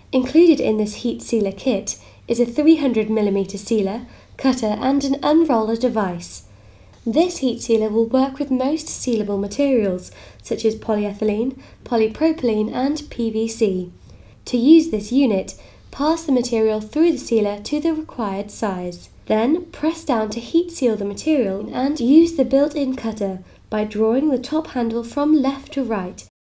Included in this heat sealer kit is a 300mm sealer, cutter and an unroller device. This heat sealer will work with most sealable materials such as polyethylene, polypropylene and PVC. To use this unit, pass the material through the sealer to the required size. Then press down to heat seal the material and use the built-in cutter by drawing the top handle from left to right